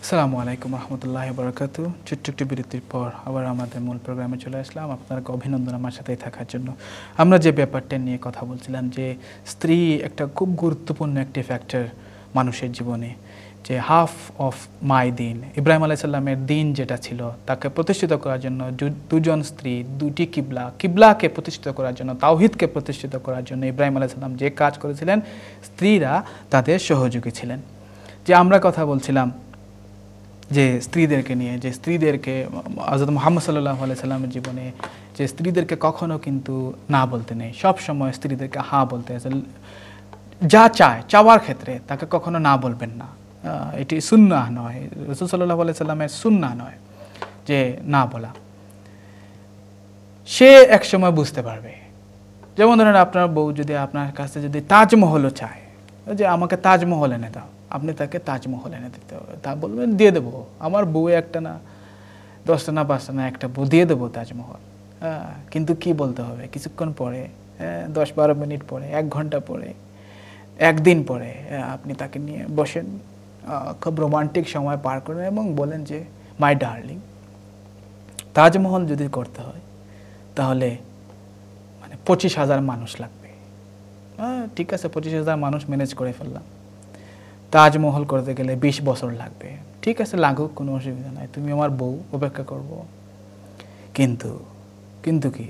আসসালামু আলাইকুম রহমতুল্লাহ বরকাতু। ছোট্ট একটি বিরতির পর আবার আমাদের মূল প্রোগ্রামে চলে আসলাম। আপনাকে অভিনন্দন আমার সাথেই থাকার জন্য। আমরা যে ব্যাপারটা নিয়ে কথা বলছিলাম যে স্ত্রী একটা খুব গুরুত্বপূর্ণ একটি ফ্যাক্টর মানুষের জীবনে, যে হাফ অফ মাই দিন, ইব্রাহিম আলাইহিস সালামের দিন যেটা ছিল তাকে প্রতিষ্ঠিত করার জন্য দুজন স্ত্রী, দুটি কিবলাকে প্রতিষ্ঠিত করার জন্য, তাওহিদকে প্রতিষ্ঠিত করার জন্য ইব্রাহিম আলাইহিস সালাম যে কাজ করেছিলেন, স্ত্রীরা তাদের সহযোগী ছিলেন। যে আমরা কথা বলছিলাম যে স্ত্রীদেরকে নিয়ে, যে স্ত্রীদেরকে হযরত মুহাম্মদ সাল্লাল্লাহু আলাইহি সাল্লামের জীবনে যে স্ত্রীদেরকে কখনো কিন্তু না বলতে নেই, সব সময় স্ত্রীদেরকে হ্যাঁ বলতে, যা চাওয়ার ক্ষেত্রে তাকে কখনো না বলবেন না। এটি সুন্নাহ নয়, রাসূল সাল্লাল্লাহু আলাইহি সাল্লামের সুন্নাহ নয় যে না বলা। সে এক সময় বুঝতে পারবে। যেমন ধরেন আপনার বউ যদি আপনার কাছে যদি তাজমহলও চায়, যে আমাকে তাজমহল এনে দাও, আপনি তাকে তাজমহল এনে দিতে হবে, তা বলবেন দিয়ে দেবো, আমার বউ একটা না 10টা না 5টা না একটা বউ, দিয়ে দেবো তাজমহল। কিন্তু কি বলতে হবে কিছুক্ষণ পরে, 10-12 মিনিট পরে, 1 ঘন্টা পরে, একদিন পরে আপনি তাকে নিয়ে বসেন, খুব রোমান্টিক সময় পার করেন এবং বলেন যে মাই ডার্লিং, তাজমহল যদি করতে হয় তাহলে মানে 25,000 মানুষ লাগবে। ঠিক আছে, 25,000 মানুষ ম্যানেজ করে ফেললাম। তাজমহল করতে গেলে 20 বছর লাগবে। ঠিক আছে, লাগুক, কোনো অসুবিধা নাই, তুমি আমার বউ, অপেক্ষা করব। কিন্তু কি,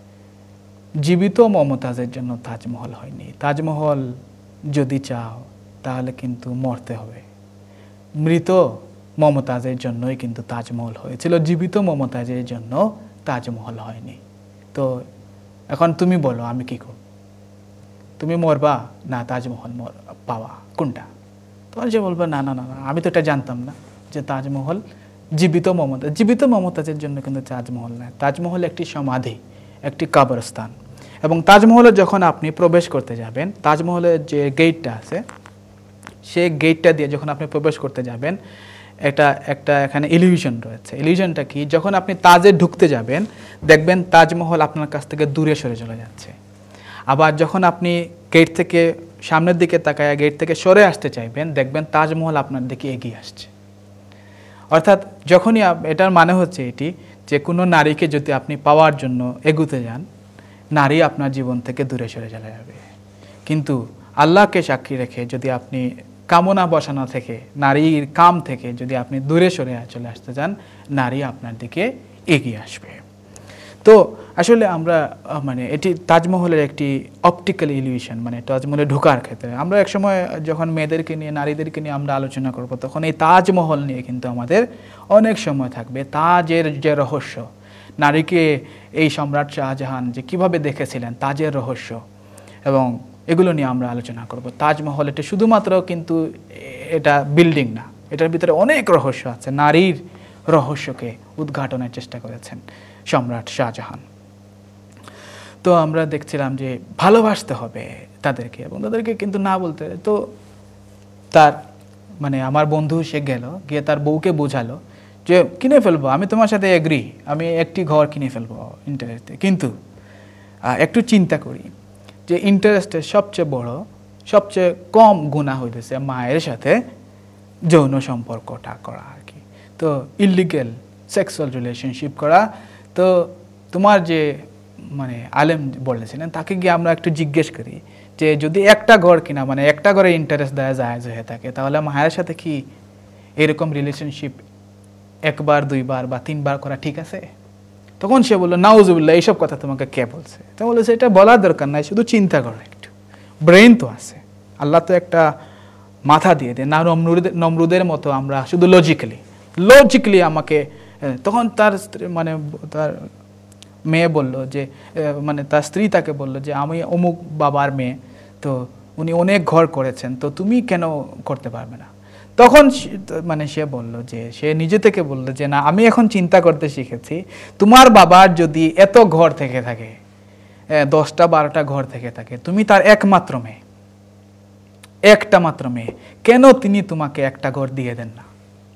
জীবিত মমতাজের জন্য তাজমহল হয়নি। তাজমহল যদি চাও তাহলে কিন্তু মরতে হবে। মৃত মমতাজের জন্যই কিন্তু তাজমহল হয়েছিল, জীবিত মমতাজের জন্য তাজমহল হয়নি। তো এখন তুমি বলো আমি কি করব? তুমি মরবা না তাজমহল পাওয়া, কোনটা? তখন সে বলবে না না না না, আমি তো এটা জানতাম না যে তাজমহল জীবিত মমতাজের জন্য কিন্তু তাজমহল নয়। তাজমহল একটি সমাধি, একটি কবরস্থান। এবং তাজমহলে যখন আপনি প্রবেশ করতে যাবেন, তাজমহলের যে গেটটা আছে, সেই গেটটা দিয়ে যখন আপনি প্রবেশ করতে যাবেন, একটা এখানে ইলিউশন রয়েছে। ইলিউশনটা কি, যখন আপনি তাজে ঢুকতে যাবেন দেখবেন তাজমহল আপনার কাছ থেকে দূরে সরে চলে যাচ্ছে। আবার যখন আপনি গেট থেকে সামনের দিকে তাকায় গেট থেকে সরে আসতে চাইবেন, দেখবেন তাজমহল আপনার দিকে এগিয়ে আসছে। অর্থাৎ যখনই এটার মানে হচ্ছে এটি যে কোনো নারীকে যদি আপনি পাওয়ার জন্য এগুতে যান, নারী আপনার জীবন থেকে দূরে সরে চলে যাবে। কিন্তু আল্লাহকে সাক্ষী রেখে যদি আপনি কামনা বসানো থেকে, নারীর কাম থেকে যদি আপনি দূরে সরে চলে আসতে চান, নারী আপনার দিকে এগিয়ে আসবে। তো আসলে আমরা মানে এটি তাজমহলের একটি অপটিক্যাল ইলিউশন, মানে তাজমহলে ঢোকার ক্ষেত্রে আমরা একসময় যখন মেয়েদেরকে নিয়ে, নারীদেরকে নিয়ে আমরা আলোচনা করব, তখন এই তাজমহল নিয়ে কিন্তু আমাদের অনেক সময় থাকবে। তাজের যে রহস্য, নারীকে এই সম্রাট শাহজাহান যে কিভাবে দেখেছিলেন, তাজের রহস্য, এবং এগুলো নিয়ে আমরা আলোচনা করব। তাজমহল এটা শুধুমাত্র কিন্তু এটা বিল্ডিং না, এটার ভিতরে অনেক রহস্য আছে। নারীর রহস্যকে উদ্ঘাটনের চেষ্টা করেছেন সম্রাট শাহজাহান। তো আমরা দেখছিলাম যে ভালোবাসতে হবে তাদেরকে, এবং তাদেরকে কিন্তু না বলতে, তো তার মানে আমার বন্ধু সে গিয়ে তার বউকে বোঝালো যে কিনে ফেলবো, আমি তোমার সাথে এগ্রি, আমি একটি ঘর কিনে ফেলবো ইন্টারেস্টে, কিন্তু একটু চিন্তা করি যে ইন্টারেস্টের সবচেয়ে কম গুনাহ হইতেছে মায়ের সাথে যৌন সম্পর্কটা করা আর কি। তো ইলিগ্যাল সেক্সুয়াল রিলেশনশিপ করা। তো তোমার যে মানে আলেম বলেছিলেন, তাকে গিয়ে আমরা একটু জিজ্ঞেস করি যে যদি একটা ঘর কিনা, মানে একটা ঘরে ইন্টারেস্ট দেওয়া জায়েজ হয়ে থাকে, তাহলে মায়ের সাথে কি এরকম রিলেশনশিপ 1 বার 2 বার বা 3 বার করা ঠিক আছে? তখন সে বললো নাউজুবিল্লাহ, এইসব কথা তোমাকে কে বলছে? তো বলেছে এটা বলার দরকার নাই, শুধু চিন্তা করো, একটু ব্রেন তো আছে, আল্লাহ তো একটা মাথা দিয়ে দেয় না। নমরুদের মতো আমরা শুধু লজিক্যালি আমাকে। তখন তার মেয়ে বলল যে, মানে তার স্ত্রী তাকে বলল যে আমি অমুক বাবার মেয়ে, তো উনি অনেক ঘর করেছেন, তো তুমি কেন করতে পারবে না? তখন মানে সে বলল যে, সে নিজে থেকে বলল যে না, আমি এখন চিন্তা করতে শিখেছি, তোমার বাবার যদি এত ঘর থেকে থাকে, 10টা 12টা ঘর থেকে থাকে, তুমি তার একটা মাত্র মেয়ে, কেন তিনি তোমাকে একটা ঘর দিয়ে দেন না?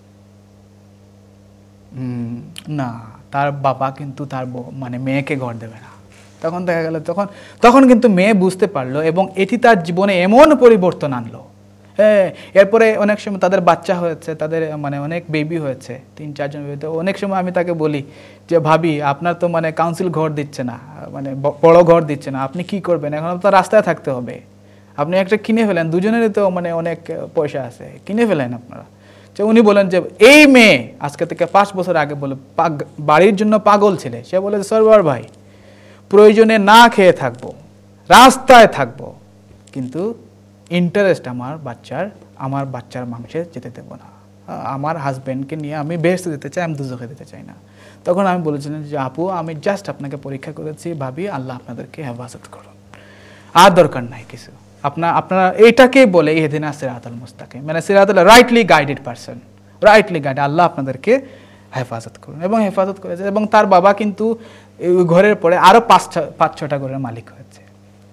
না, তার বাবা কিন্তু তার মানে মেয়েকে ঘর দেবে না। তখন দেখা গেল তখন কিন্তু মেয়ে বুঝতে পারলো, এবং এটি তার জীবনে এমন পরিবর্তন আনলো হ্যাঁ, এরপরে অনেক সময় তাদের বাচ্চা হয়েছে, তাদের মানে অনেক বেবি হয়েছে, 3-4 জন বেবি। তো অনেক সময় আমি তাকে বলি যে ভাবি আপনার তো মানে কাউন্সিল ঘর দিচ্ছে না, মানে বড় ঘর দিচ্ছে না, আপনি কি করবেন? এখন তো রাস্তায় থাকতে হবে, আপনি একটা কিনে ফেলেন, দুজনেরই তো মানে অনেক পয়সা আছে, কিনে ফেলেন আপনারা। যে উনি বলেন যে এই মেয়ে আজকে থেকে 5 বছর আগে বলে বাড়ির জন্য পাগল ছেলে, সে বলে সরওয়ার ভাই প্রয়োজনে না খেয়ে থাকবো, রাস্তায় থাকবো, কিন্তু ইন্টারেস্ট আমার বাচ্চার মাংসে যেতে দেবো না, আমার হাজব্যান্ডকে নিয়ে আমি বেহেশতে যেতে চাই, আমি দুজখে যেতে চাই না। তখন আমি বলেছিলাম যে আপু আমি জাস্ট আপনাকে পরীক্ষা করেছি, ভাবি আল্লাহ আপনাদেরকে হেফাজত করুন, আর দরকার নাই কিছু। আপনারা এইটাকেই বলে ইহদিনা সিরাতাল মুস্তাকিম, মানে সিরাতাল rightly guided person, rightly guide, Allah আপনাদেরকে হেফাজত করুন। এবং হেফাজত করেছে। এবং তার বাবা কিন্তু ঘরের পরে আরও 5-6টা ঘরের মালিক হয়েছে।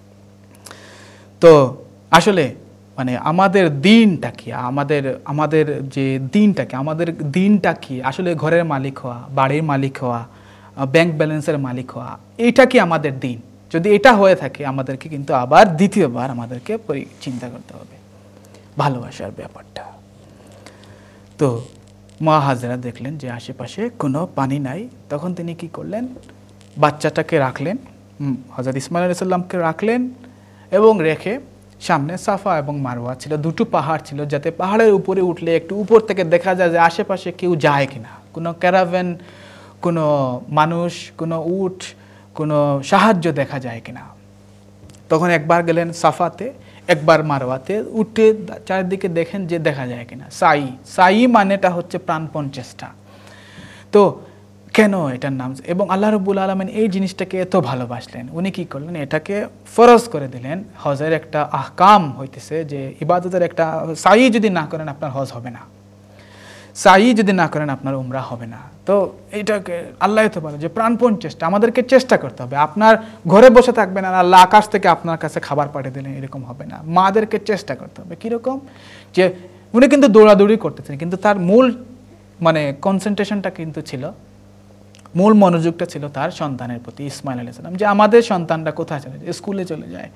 তো আসলে মানে আমাদের দিনটা কি, আমাদের যে দিনটা কি, আসলে ঘরের মালিক হওয়া, বাড়ির মালিক হওয়া, ব্যাংক ব্যালেন্সের মালিক হওয়া, এইটা কি আমাদের দিন? যদি এটা হয়ে থাকে আমাদেরকে কিন্তু আবার দ্বিতীয়বার আমাদেরকে চিন্তা করতে হবে ভালোবাসার ব্যাপারটা। তো মা হাজেরা দেখলেন যে আশেপাশে কোনো পানি নাই, তখন তিনি কি করলেন, বাচ্চাটাকে রাখলেন, হযরত ইসমাঈল আলাইহিস সালামকে রাখলেন, এবং রেখে সামনে সাফা এবং মারওয়া ছিল, দুটো পাহাড় ছিল, যাতে পাহাড়ের উপরে উঠলে একটু উপর থেকে দেখা যায় যে আশেপাশে কেউ যায় কিনা, কোনো ক্যারাভ্যান, কোনো মানুষ, কোনো উট, কোনো সাহায্য দেখা যায় কিনা। তখন একবার গেলেন সাফাতে, একবার মারওয়াতে, উঠে চারিদিকে দেখেন যে দেখা যায় কিনা। সাই মানেটা হচ্ছে প্রাণপণ চেষ্টা। তো কেন এটার নাম? এবং আল্লাহ রাব্বুল আলামিন এই জিনিসটাকে এত ভালোবাসলেন, উনি কি করলেন, এটাকে ফরজ করে দিলেন। হজের একটা আহকাম হইতেছে যে ইবাদতের একটা, সাই যদি না করেন আপনার হজ হবে না, সাই যদি না করেন আপনার উমরা হবে না। তো এইটাকে আল্লাহ তো বলে যে প্রাণপণ চেষ্টা, আমাদেরকে চেষ্টা করতে হবে। আপনার ঘরে বসে থাকবেন আর আল্লাহ আকাশ থেকে আপনার কাছে খাবার পাঠিয়ে দিলেন, এরকম হবে না। মাদেরকে চেষ্টা করতে হবে। কীরকম? যে উনি কিন্তু দৌড়াদৌড়ি করতেছেন, কিন্তু তার মূল মানে কনসেন্ট্রেশনটা কিন্তু ছিল, মূল মনোযোগটা ছিল তার সন্তানের প্রতি, ইসমাঈল আলাইহিস সালাম। যে আমাদের সন্তানরা কোথায় চলে যায়? স্কুলে চলে যায়।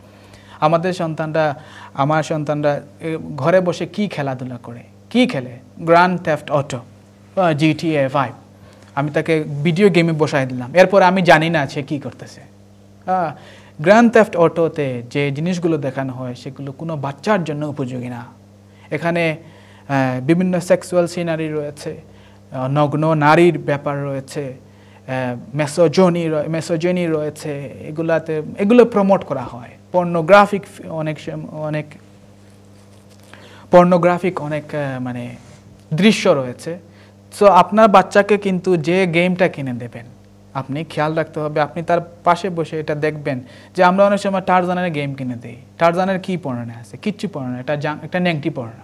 আমার সন্তানরা ঘরে বসে কি খেলাধুলা করে, কি খেলে? গ্র্যান্ড থেফট অটো, GTA 5, আমি তাকে ভিডিও গেমে বসাই দিলাম, এরপর আমি জানি না সে কী করতেছে। গ্র্যান্ড থেফট অটোতে যে জিনিসগুলো দেখানো হয় সেগুলো কোনো বাচ্চার জন্য উপযোগী না। এখানে বিভিন্ন সেক্সুয়াল সিনারি রয়েছে, নগ্ন নারীর ব্যাপার রয়েছে, মেসোজেনি রয়েছে, এগুলো প্রমোট করা হয়। পর্নোগ্রাফিক অনেক মানে দৃশ্য রয়েছে। সো আপনার বাচ্চাকে কিন্তু যে গেমটা কিনে দেবেন, আপনি খেয়াল রাখতে হবে, আপনি তার পাশে বসে এটা দেখবেন যে আমরা অনেক সময় টারজানের গেম কিনে দিই। টারজানের কী পড়ানো আছে? কিচ্ছু পড়ানো, একটা ন্যাংটি পড়ানো।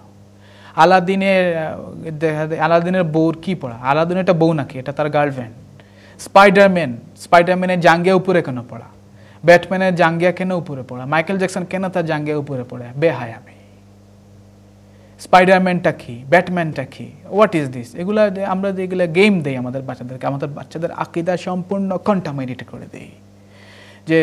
আলাদিনের বউর কী পড়া? আলাদিন এটা বউ নাকি? এটা তার গার্লফ্রেন্ড। স্পাইডারম্যানের জাঙ্গিয়া উপরে কেন পড়া? ব্যাটম্যানের জাঙ্গিয়া কেন উপরে পড়া? মাইকেল জ্যাকসন কেন তার জাঙ্গিয়া উপরে পড়ে? বেহায়ামি। স্পাইডারম্যানটা কি? ব্যাটম্যানটা কি? What is this? এগুলো আমরা যেগুলো গেম দেই আমাদের বাচ্চাদেরকে, আমাদের বাচ্চাদের আকীদা সম্পূর্ণ কন্টামিনেট করে দেই। যে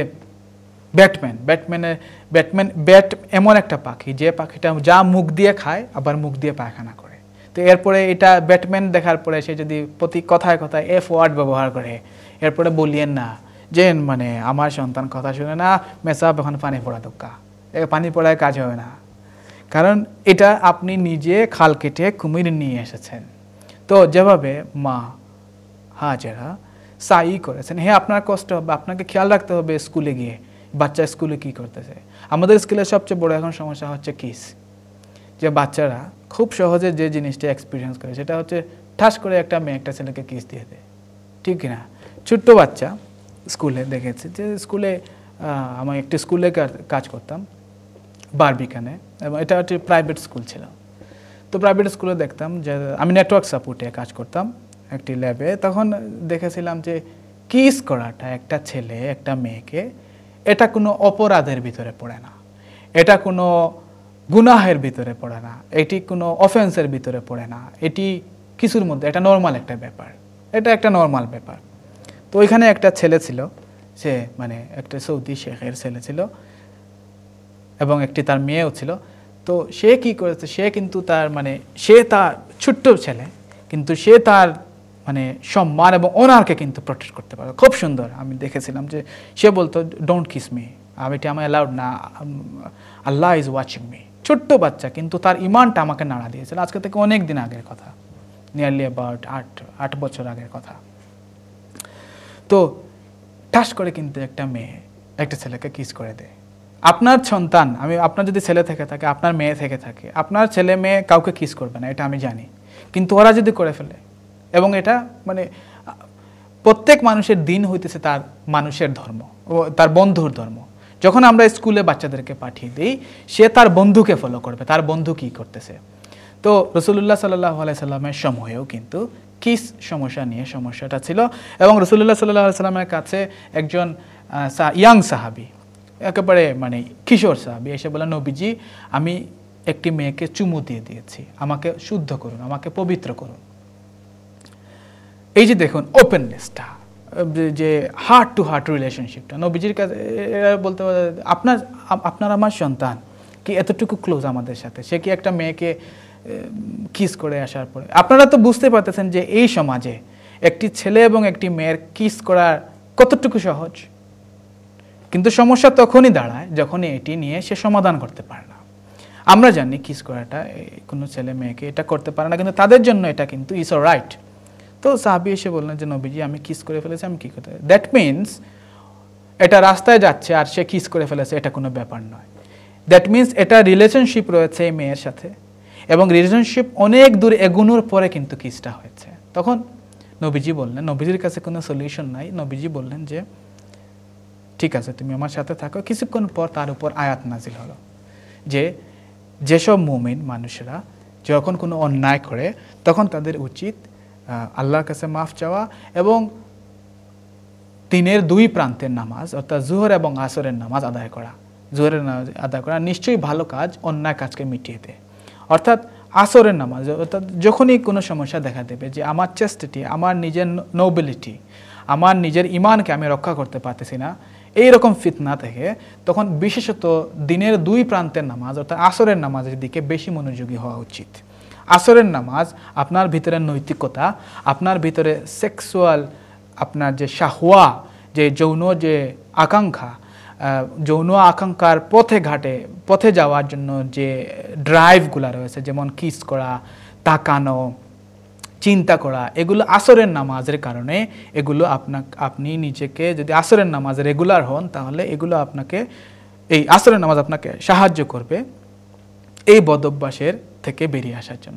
ব্যাট এমন একটা পাখি, যে পাখিটা যা মুখ দিয়ে খায় আবার মুখ দিয়ে পায়খানা করে। তো এরপরে এটা ব্যাটম্যান দেখার পরে সে যদি প্রতি কথায় কথায় এফ ওয়ার্ড ব্যবহার করে, এরপরে বলিয়েন না যে মানে আমার সন্তান কথা শুনে না, মেসাব এখন পানি পড়া দোকা, পানি পড়ায় কাজ হবে না, কারণ এটা আপনি নিজে খাল কেটে কুমির নিয়ে এসেছেন। তো যেভাবে মা হাজেরা সাই করেছেন, হ্যাঁ আপনার কষ্ট হবে, আপনাকে খেয়াল রাখতে হবে স্কুলে গিয়ে বাচ্চা স্কুলে কি করতেছে। আমাদের স্কুলের সবচেয়ে বড় এখন সমস্যা হচ্ছে কিস, যে বাচ্চারা খুব সহজে যে জিনিসটা এক্সপিরিয়েন্স করে সেটা হচ্ছে ঠাস করে একটা মেয়ে একটা ছেলেকে কিস দিয়ে দেয়, ঠিক না? ছোট্ট বাচ্চা স্কুলে দেখেছে, যে স্কুলে আমি একটি স্কুলে কাজ করতাম বারবিকানে, এবং এটা একটি প্রাইভেট স্কুল ছিল। তো প্রাইভেট স্কুলে দেখতাম যে আমি নেটওয়ার্ক সাপোর্টে কাজ করতাম একটি ল্যাবে, তখন দেখেছিলাম যে কিস করাটা একটা ছেলে একটা মেয়েকে, এটা কোনো অপরাধের ভিতরে পড়ে না, এটা কোনো গুনাহের ভিতরে পড়ে না, এটি কোনো অফেন্সের ভিতরে পড়ে না, এটি কিছুর মধ্যে, এটা নর্মাল একটা ব্যাপার, এটা একটা নর্মাল ব্যাপার। তো ওইখানে একটা ছেলে ছিল, সে মানে একটা সৌদি শেখের ছেলে ছিল, এবং একটি তার মেয়েও ছিল। তো সে কি করেছে, সে কিন্তু তার মানে সে তার ছোট্ট ছেলে, কিন্তু সে তার মানে সম্মান এবং অনারকে কিন্তু প্রোটেক্ট করতে পারে। খুব সুন্দর আমি দেখেছিলাম যে সে বলতো ডোন্ট কিস মি, এটা আমি অ্যালাউড না, আল্লাহ ইজ ওয়াচিং মি। ছোট্ট বাচ্চা, কিন্তু তার ইমানটা আমাকে নাড়া দিয়েছিল। আজকে থেকে অনেক দিন আগের কথা, নিয়ারলি অ্যাবাউট 8 বছর আগের কথা। তো ঠাস করে কিন্তু একটা মেয়ে একটা ছেলেকে কিস করে দেয়। আপনার সন্তান, আপনার যদি ছেলে থেকে থাকে, আপনার মেয়ে থেকে থাকে, আপনার ছেলে মেয়ে কাউকে কিস করবে না, এটা আমি জানি, কিন্তু ওরা যদি করে ফেলে, এবং এটা মানে প্রত্যেক মানুষের দিন হইতেছে তার মানুষের ধর্ম, ও তার বন্ধুর ধর্ম। যখন আমরা স্কুলে বাচ্চাদেরকে পাঠিয়ে দিই, সে তার বন্ধুকে ফলো করবে, তার বন্ধু কি করতেছে। তো রাসূলুল্লাহ সাল্লাল্লাহু আলাইহি সাল্লামের সময়েও কিন্তু কিস সমস্যাটা ছিল, এবং রাসূলুল্লাহ সাল্লাল্লাহু আলাইহি সাল্লামের কাছে একজন ইয়াং সাহাবী, একেবারে মানে কিশোর সাহাবী এসে বলে, নবীজি আমি একটি মেয়েকে চুমু দিয়ে দিয়েছি, আমাকে শুদ্ধ করুন, আমাকে পবিত্র করুন। এই যে দেখুন ওপেননেসটা, যে হার্ট টু হার্ট রিলেশনশিপটা নবীজির কাছে বলতে পারে, আপনার আমার সন্তান কি এতটুকু ক্লোজ আমাদের সাথে, সে কি একটা মেয়েকে কিস করে আসার পরে, আপনারা তো বুঝতে পারতেছেন যে এই সমাজে একটি ছেলে এবং একটি মেয়ের কিস করার কতটুকু সহজ। কিন্তু সমস্যা তখনই দাঁড়ায় যখনই এটি নিয়ে সে সমাধান করতে পারে না। আমরা জানি কিস করাটা কোনো ছেলে মেয়েকে এটা করতে পারে না, কিন্তু তাদের জন্য এটা কিন্তু ইজ অল রাইট। তো সাহাবী এসে বললেন যে নবীজি আমি কিস করে ফেলেছি, আমি কী করতে, দ্যাট মিনস এটা রাস্তায় যাচ্ছে আর সে কিস করে ফেলেছে, এটা কোনো ব্যাপার নয়। দ্যাট মিনস এটা রিলেশনশিপ রয়েছে এই মেয়ের সাথে, এবং রিলেশনশিপ অনেক দূর এগোনোর পরে কিন্তু কিসটা হয়েছে। তখন নবীজি বললেন, নবীজির কাছে কোনো সলিউশন নাই, নবীজি বললেন যে ঠিক আছে তুমি আমার সাথে থাকো। কিছুক্ষণ পর তার উপর আয়াত নাজিল হলো যে যেসব মুমিন মানুষেরা যখন কোনো অন্যায় করে তখন তাদের উচিত আল্লাহর কাছে মাফ চাওয়া এবং দিনের 2 প্রান্তের নামাজ অর্থাৎ জোহর এবং আসরের নামাজ আদায় করা। জোহরের নামাজ আদায় করা নিশ্চয়ই ভালো কাজ, অন্যায় কাজকে মিটিয়ে দেয়। অর্থাৎ আসরের নামাজ, অর্থাৎ যখনই কোনো সমস্যা দেখা দেবে যে আমার চেস্টিটি, আমার নিজের নোবেলিটি, আমার নিজের ইমানকে আমি রক্ষা করতে পারতেছি না, এইরকম ফিতনা থেকে, তখন বিশেষত দিনের 2 প্রান্তের নামাজ অর্থাৎ আসরের নামাজের দিকে বেশি মনোযোগী হওয়া উচিত। আসরের নামাজ আপনার ভিতরে নৈতিকতা, আপনার ভিতরে সেক্সুয়াল আপনার যে শাহওয়া, যে যৌন যে আকাঙ্ক্ষা, যৌন আকাঙ্ক্ষার পথে যাওয়ার জন্য যে ড্রাইভগুলো রয়েছে, যেমন কিস করা, তাকানো, চিন্তা করা, এগুলো আসরের নামাজের কারণে, এগুলো আপনি নিজেকে যদি আসরের নামাজে রেগুলার হন, তাহলে এগুলো আপনাকে, এই আসরের নামাজ আপনাকে সাহায্য করবে এই বদঅভ্যাসের থেকে বেরিয়ে আসার জন্য।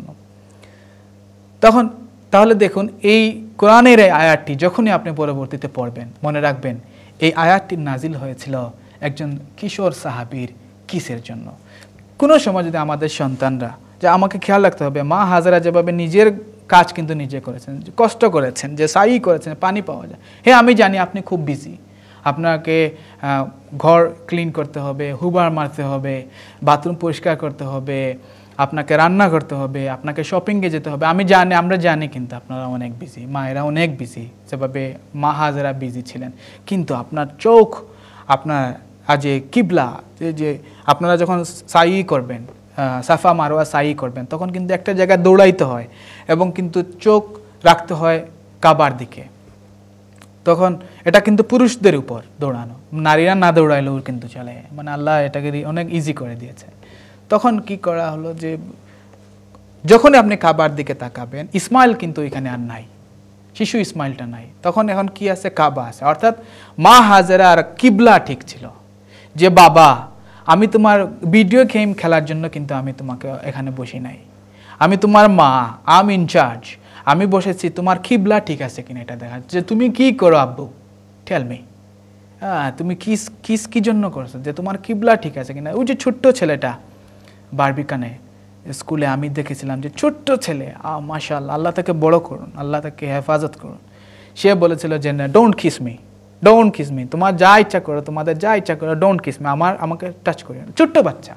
তাহলে দেখুন এই কোরআনের এই আয়াতটি যখনই আপনি পরবর্তীতে পড়বেন, মনে রাখবেন এই আয়াতটি নাজিল হয়েছিল একজন কিশোর সাহাবীর কিসের জন্য। কোনো সময় যদি আমাদের সন্তানরা, যে আমাকে খেয়াল রাখতে হবে, মা হাজেরা যেভাবে নিজের কাজ কিন্তু নিজে করেছেন, কষ্ট করেছেন, যে সাই করেছেন, পানি পাওয়া যায়। হ্যাঁ আমি জানি আপনি খুব বিজি, আপনাকে ঘর ক্লিন করতে হবে, হুবার মারতে হবে, বাথরুম পরিষ্কার করতে হবে, আপনাকে রান্না করতে হবে, আপনাকে শপিংয়ে যেতে হবে, আমরা জানি, কিন্তু আপনারা অনেক বিজি, মায়েরা অনেক বিজি, যেভাবে মা হাজেরা বিজি ছিলেন। কিন্তু আপনার চোখ, আপনার আজ কিবলা, যে আপনারা যখন সাই করবেন, সাফা মারোয়া সাই করবেন, তখন কিন্তু একটা জায়গায় দৌড়াইতে হয় এবং কিন্তু চোখ রাখতে হয় কাবার দিকে। তখন এটা কিন্তু পুরুষদের উপর দৌড়ানো, নারীরা না দৌড়াইলেও কিন্তু চলে, মানে আল্লাহ এটাকে অনেক ইজি করে দিয়েছে। তখন কি করা হলো যে যখনই আপনি কাবার দিকে তাকাবেন, ইসমাইল কিন্তু এখানে আর নাই, শিশু ইসমাইলটা নাই, তখন এখন কি আছে, কাবা আছে। অর্থাৎ মা হাজেরা আর কিবলা ঠিক ছিল, যে বাবা আমি তোমার ভিডিও গেম খেলার জন্য কিন্তু আমি তোমাকে এখানে বসি নাই, আমি তোমার মা, আই এম ইনচার্জ, আমি বসেছি তোমার কিবলা ঠিক আছে কিনা এটা দেখা, যে তুমি কি করো আব্বু, টেল মি, তুমি কিস কি জন্য করছো, যে তোমার কিবলা ঠিক আছে কিনা। ওই যে ছোট্ট ছেলেটা বারবিকানে স্কুলে আমি দেখেছিলাম, যে ছোট্ট ছেলে, মাশাআল্লাহ, আল্লাহ তাকে বড় করুন, আল্লাহ তাকে হেফাজত করুন, সে বলেছিল যে don't kiss me, don't kiss me, তোমার যা ইচ্ছা করো, তোমাদের যা ইচ্ছা করো, ডোন্ট কিস মি, আমাকে টাচ করি না। ছোট্ট বাচ্চা,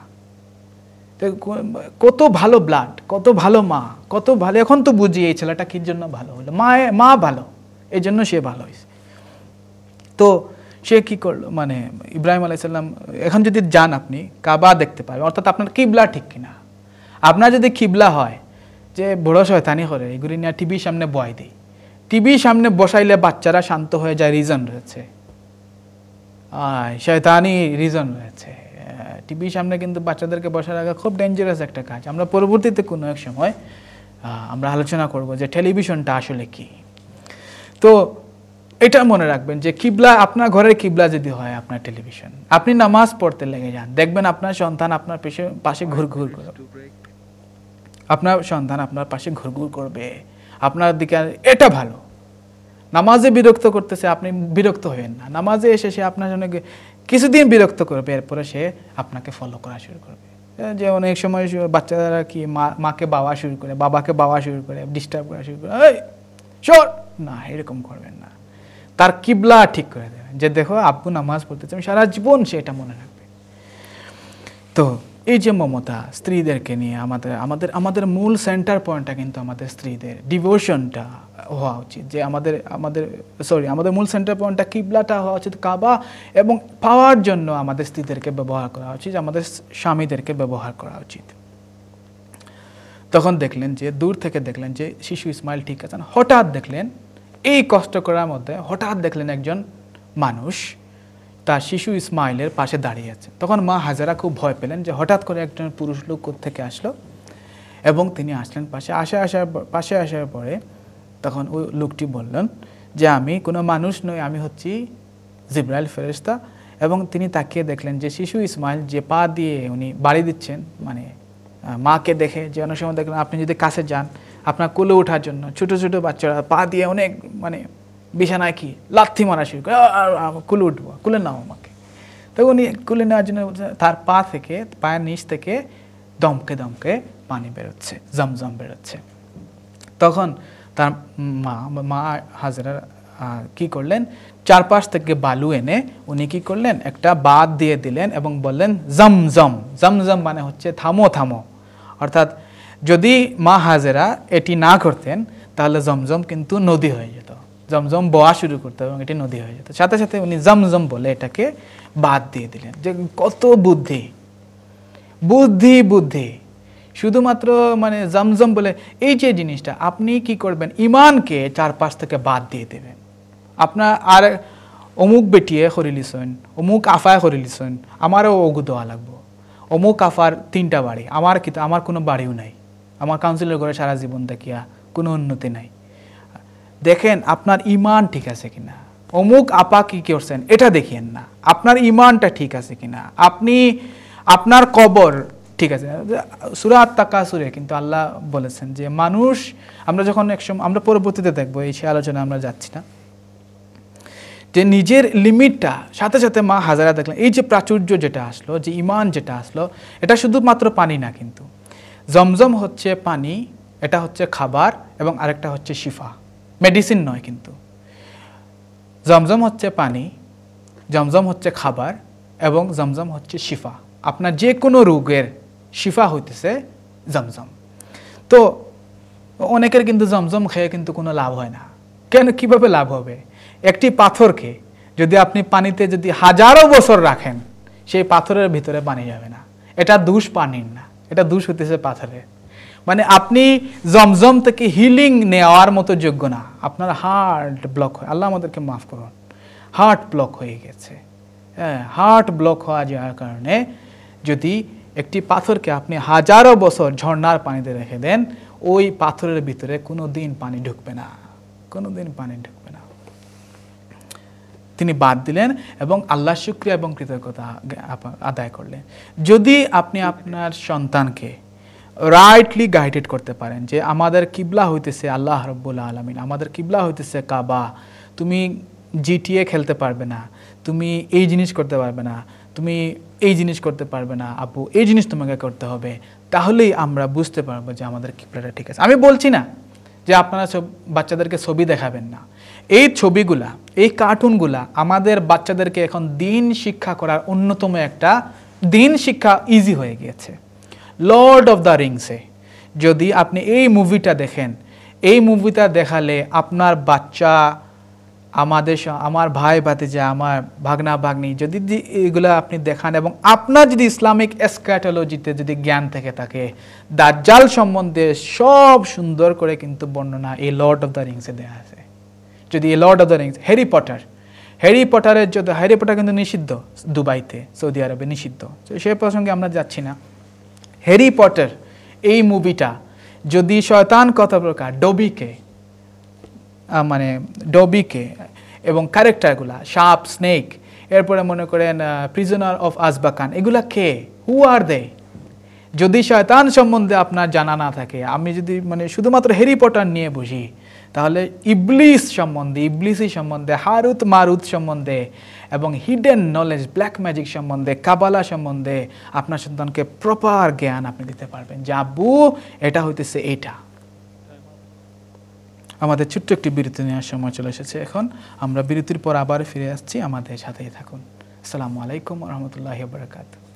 কত ভালো ব্লাড, কত ভালো মা, কত ভালো। এখন তো বুঝি এই ছেলেটা কির জন্য ভালো হলো, মা ভালো, এই জন্য সে ভালো হয়েছে। তো সে কি করলো, মানে ইব্রাহিম আলাইহিস সালাম, এখন যদি যান আপনি কাবা দেখতে পাবেন, অর্থাৎ আপনার কিবলা ঠিক কিনা। আপনার যদি কিবলা হয় যে বড় শয়তানি করে এগুলি নিয়ে টিভির সামনে বয় দেয়, টিভির সামনে বসাইলে বাচ্চারা শান্ত হয়ে যায়, রিজন রয়েছে, শয়তানি রিজন রয়েছে। টিভির সামনে কিন্তু বাচ্চাদেরকে বসে রাখা খুব ডেঞ্জারাস একটা কাজ। আমরা পরবর্তীতে কোনো এক সময় আমরা আলোচনা করব যে টেলিভিশনটা আসলে কি। তো এটা মনে রাখবেন যে কিবলা, আপনার ঘরের কিবলা যদি হয় আপনার টেলিভিশন, আপনি নামাজ পড়তে লেগে যান, দেখবেন আপনার সন্তান আপনার পাশে ঘুরঘুর করবে, আপনার সন্তান আপনার পাশে ঘুরঘুর করবে আপনার দিকে। এটা ভালো। নামাজে বিরক্ত করতেছে, আপনি বিরক্ত হবেন না। নামাজে এসে সে আপনার জন্য কিছুদিন বিরক্ত করবে, এরপরে সে আপনাকে ফলো করা শুরু করবে। যে অনেক সময় বাচ্চারা কি মাকে বাবা শুরু করে, বাবাকে বাবা শুরু করে, ডিস্টার্ব করা শুরু করে, এই শোন না, এরকম করবেন না। তার কিবলা ঠিক করে দেবেন যে দেখো আব্বু নামাজ পড়তেছে, আমি সারা জীবন সে এটা মনে রাখবে। তো এই যে মমতা স্ত্রীদেরকে নিয়ে আমাদের মূল সেন্টার পয়েন্টটা কিন্তু আমাদের স্ত্রীদের ডিভোশনটা হওয়া উচিত। যে আমাদের মূল সেন্টার পয়েন্টটা কিবলাটা হওয়া উচিত কাবা, এবং পাওয়ার জন্য আমাদের স্ত্রীদেরকে ব্যবহার করা উচিত, আমাদের স্বামীদেরকে ব্যবহার করা উচিত। তখন দেখলেন যে দূর থেকে দেখলেন যে শিশু ইসমাইল ঠিক আছেন, হঠাৎ দেখলেন এই কষ্ট করার মধ্যে হঠাৎ দেখলেন একজন মানুষ তার শিশু ইসমাইলের পাশে দাঁড়িয়ে আছে। তখন মা হাজেরা খুব ভয় পেলেন যে হঠাৎ করে একজন পুরুষ লোক কোত্থেকে আসলো, এবং তিনি আসলেন পাশে আসার পরে তখন ওই লোকটি বললেন যে আমি কোনো মানুষ নই, আমি হচ্ছি জিবরাইল ফেরেশতা। এবং তিনি তাকিয়ে দেখলেন যে শিশু ইসমাইল যে পা দিয়ে উনি বাড়ি দিচ্ছেন, মানে মাকে দেখে, যে অনেক সময় দেখলেন আপনি যদি কাছে যান আপনার কোলে ওঠার জন্য ছোটো ছোটো বাচ্চারা পা দিয়ে অনেক মানে বিছানায় কি লাথি মারা শুরু করে, কুলে উঠবো, কুলে নাও আমাকে। তো উনি কুলে নেওয়ার জন্য তার পায়ের নিচ থেকে দমকে দমকে পানি বেরোচ্ছে, জমজম বেরোচ্ছে। তখন তার মা হাজেরা কি করলেন, চারপাশ থেকে বালু এনে উনি কি করলেন, একটা বাঁধ দিয়ে দিলেন এবং বললেন জমজম। জমজম মানে হচ্ছে থামো থামো। অর্থাৎ যদি মা হাজেরা এটি না করতেন তাহলে জমজম কিন্তু নদী হয়ে যেত, জমজম বয়া শুরু করতো এবং এটি নদী হয়ে যেত। সাথে সাথে উনি জমজম বলে এটাকে বাদ দিয়ে দিলেন। যে কত বুদ্ধি বুদ্ধি বুদ্ধি শুধুমাত্র মানে জমজম বলে এই যে জিনিসটা, আপনি কি করবেন, ইমানকে চারপাশ থেকে বাদ দিয়ে দেবেন। আপনার আর অমুক বেটিয়ে করিলিছেন, অমুক আফায় করিলিছেন, আমারও ওগু দেওয়া লাগবো, অমুক আফার 3টা বাড়ি, আমার কোনো বাড়িও নাই, আমার কাউন্সিলর ঘরে সারা জীবন দেখিয়া কোনো উন্নতি নাই। দেখেন আপনার ইমান ঠিক আছে কিনা। অমুক আপা কি করছেন এটা দেখিয়েন না, আপনার ইমানটা ঠিক আছে কিনা, আপনার কবর ঠিক আছে। সূরা আত-তাকাসুরে কিন্তু আল্লাহ বলেছেন যে মানুষ, আমরা যখন আমরা পরবর্তীতে দেখবো, এই সে আলোচনা আমরা যাচ্ছি না, যে নিজের লিমিটটা সাথে সাথে মা হাজারা দেখলেন এই যে প্রাচুর্য যেটা আসলো, যে ইমান যেটা আসলো, এটা শুধুমাত্র পানি না, কিন্তু জমজম হচ্ছে পানি, এটা হচ্ছে খাবার, এবং আরেকটা হচ্ছে শিফা, মেডিসিন নয় কিন্তু। জমজম হচ্ছে পানি, জমজম হচ্ছে খাবার, এবং জমজম হচ্ছে শিফা। আপনার যে কোনো রোগের শিফা হইতেছে জমজম। তো অনেকের কিন্তু জমজম খেয়ে কিন্তু কোনো লাভ হয় না। কেন, কিভাবে লাভ হবে? একটি পাথরকে যদি আপনি পানিতে যদি হাজারো বছর রাখেন, সেই পাথরের ভিতরে পানি যাবে না। এটা দোষ পানির না, এটা দোষ হইতেছে পাথরের। মানে আপনি জমজম থেকে হিলিং নেওয়ার মতো যোগ্য না। আপনার হার্ট ব্লক হয়, আল্লাহ আমাদেরকে মাফ করুন, হার্ট ব্লক হয়ে গেছে। হ্যাঁ, হার্ট ব্লক হওয়া যাওয়ার কারণে যদি একটি পাথরকে আপনি হাজারো বছর ঝর্ণার পানিতে রেখে দেন, ওই পাথরের ভিতরে কোনো দিন পানি ঢুকবে না, কোনো দিন পানি ঢুকবে না। তিনি বাদ দিলেন এবং আল্লাহ শুকরিয়া এবং কৃতজ্ঞতা আদায় করলেন। যদি আপনি আপনার সন্তানকে রাইটলি গাইডেড করতে পারেন যে আমাদের কিবলা হইতেছে আল্লাহ রাব্বুল আলামিন, আমাদের কিবলা হইতেছে কাবা, তুমি জিটিএ খেলতে পারবে না, তুমি এই জিনিস করতে পারবে না, তুমি এই জিনিস করতে পারবে না, আপু এই জিনিস তোমাকে করতে হবে, তাহলেই আমরা বুঝতে পারবো যে আমাদের কিবলাটা ঠিক আছে। আমি বলছি না যে আপনারা সব বাচ্চাদেরকে ছবি দেখাবেন না। এই ছবিগুলা, এই কার্টুনগুলা আমাদের বাচ্চাদেরকে এখন দিন শিক্ষা করার অন্যতম একটা দিন শিক্ষা ইজি হয়ে গিয়েছে। লর্ড অফ দ্য রিংসে যদি আপনি এই মুভিটা দেখেন, এই মুভিটা দেখালে আপনার বাচ্চা আমার ভাই ভাতিজা, আমার ভাগনা ভাগ্নি, যদি এগুলো আপনি দেখান এবং আপনার যদি ইসলামিক এসক্যাটোলজিতে যদি জ্ঞান থেকে থাকে, দাজ্জাল সম্বন্ধে সব সুন্দর করে কিন্তু বর্ণনা এই লর্ড অফ দ্য রিংসে দেওয়া আছে। যদি এই lord of the rings, Harry পটারের যদি হ্যারি পটার কিন্তু নিষিদ্ধ দুবাইতে, সৌদি আরবে নিষিদ্ধ, তো সে প্রসঙ্গে আমরা যাচ্ছি না। হ্যারি পটার এই মুভিটা যদি শয়তান কত প্রকার ডবিকে এবং ক্যারেক্টারগুলা, সাপ, স্নেক, এরপরে মনে করেন প্রিজনার অফ আজবাকান, এগুলা কে, হু আর দে? যদি শয়তান সম্বন্ধে আপনার জানা না থাকে, আমি যদি শুধুমাত্র হ্যারি পটার নিয়ে বুঝি, তাহলে ইবলিসি সম্বন্ধে, হারুত মারুত সম্বন্ধে এবং হিডেন নলেজ, ব্ল্যাক ম্যাজিক সম্বন্ধে, কাবালা সম্বন্ধে আপনার সন্তানকে প্রপার জ্ঞান আপনি দিতে পারবেন যে আব্বু এটা হইতেছে এইটা। আমাদের ছোট্ট একটি বিরতি নেওয়ার সময় চলে এসেছে এখন। আমরা বিরতির পর আবার ফিরে আসছি, আমাদের সাথেই থাকুন। আসসালামু আলাইকুম ওয়া রাহমাতুল্লাহি ওয়া বারাকাতুহু।